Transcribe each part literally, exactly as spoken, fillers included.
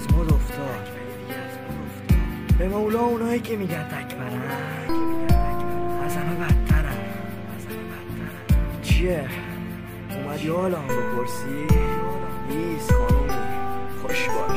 از مد افتاد. به مولا اونایی که میگن تکبرن از همه بدترن. چیه؟ اومدی حالا هم بپرسی؟ نیست خانومی، خوش باش.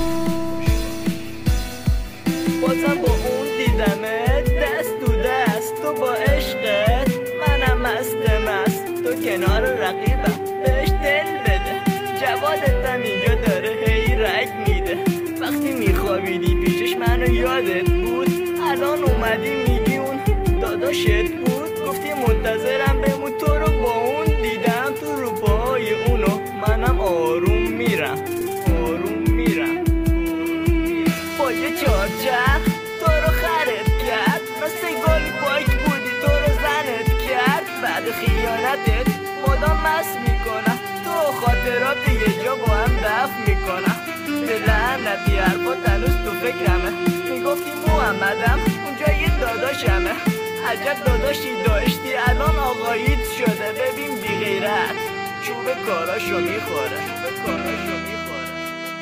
بازم با اون دیدمت دست تو دست، تو با عشقت منم مست مست. تو کنار رقیبم بهش دل بده، جوادت هم اینجا داره هی رگ میده. وقتی میخوابیدی پیشش منو یادت بود، الان اومدی میگی اون داداشت بود. گفتی منتظرم بمون، تو رو با اون دیدم تو روپاهای اونو، منم آروم میرم آروم میرم. با یه چارچرخ تو رو خرد کرد، مثل گل پاک بودی تو رو زنت کرد. بعد خیانتت مدام مست میکنم، تو خاطرات یه جا با هم دفن میکنم. به لعنتی حرفات هنوز تو فکرمه، میگفتی محمدم اونجا یه داداشمه. عجب داداشی داشتی الان آقاییت شده. ببین بی غیرت چوب کاراشو میخوره، چوب کاراشو میخوره.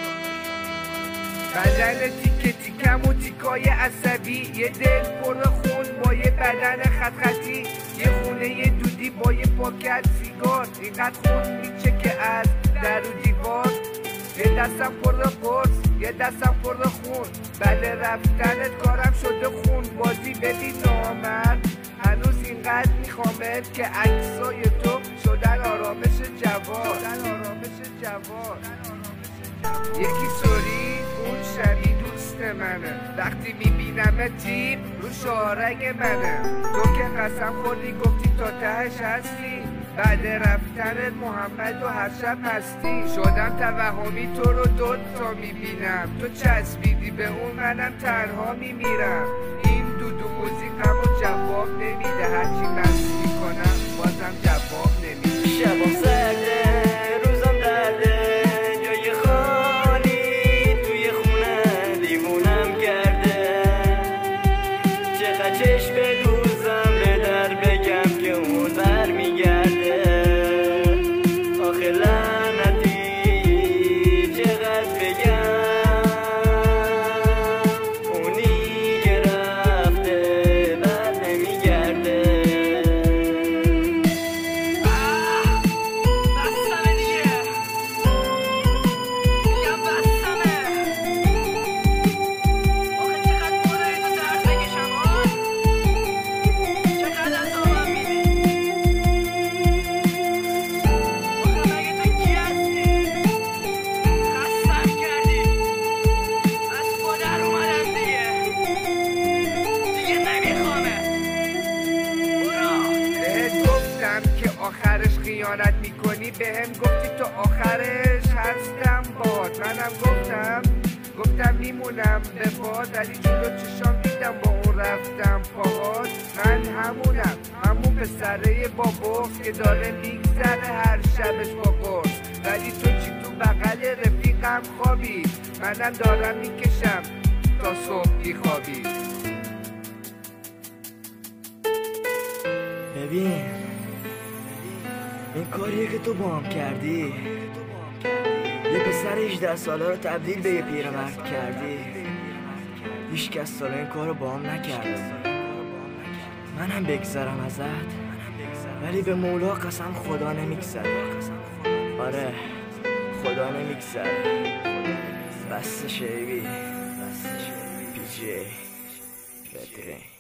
بدن تیکه تیکم و تیکای عصبی، یه دل پر خون با یه بدن خط خطی، یه خونه یه دودی با یه پاکت سیگار. اینقدر خون میچه که از در و دیوار، یه دستم پر قرص یه دستم پر خون. بله رفتنت کارم شده خون بازی. ببین نامرد هنوز اینقدر میخوامت که عکسای تو شدن آرامش جواد، شدن آرامش جواد. یکی سوری اون شبیه دوست منه، وقتی میبینم تیپ رو شارگ منه. تو که قسم خوردی گفتی تا تهش هستی، بعد رفتن محمد و هر شب هستی. شدم توهمی تو رو دوت تا میبینم، تو چسبیدی به اون منم تنها میمیرم. این دودو موزیقمو جواب نمیده، هرچی مست میکنم بازم جواب نمیده. شبم سرده روزم درده، جای خالی توی خونه دیوونم کرده. چقدر چشم بدوزم به در بگم که اون بر میگرده. آخه لعنتی چقدر بگم، اونی که رفته بر نمیگرده. بستمه دیگه، میگم بستمه. آخه چقدر بوده اینو درد بکشم ها، چقدر از آبم میدی. آخه مگه تو کی هستی؟ خستم کردی، از پادر اومدم دیگه، دیگه نمیخوامه. برو. بهت گفتم که آخرش خیانت میکنی، بهم گفتی تو آخرش هستم باد. منم گفتم گفتم میمونم به باد، ولی جلو چشام دیدم با اون رفتم پاهات. من همونم، همون پسره با بغض که داره میگذره هر شبش با قرص. ولی تو چی تو بغل رفیقم خوابی، منم دارم میکشم تا صبح بیخوابی. ببین این کاریه که تو با هم کردی، یه پسر هجده ساله رو تبدیل به یه پیرمرد کردی. هیچ کس ساله این کار رو با هم نکرده. منم بگذرم ازت، ولی به مولا قسم خدا نمیگذره. آره خدا نمیگذره. بس شیبی پی جی بدرین.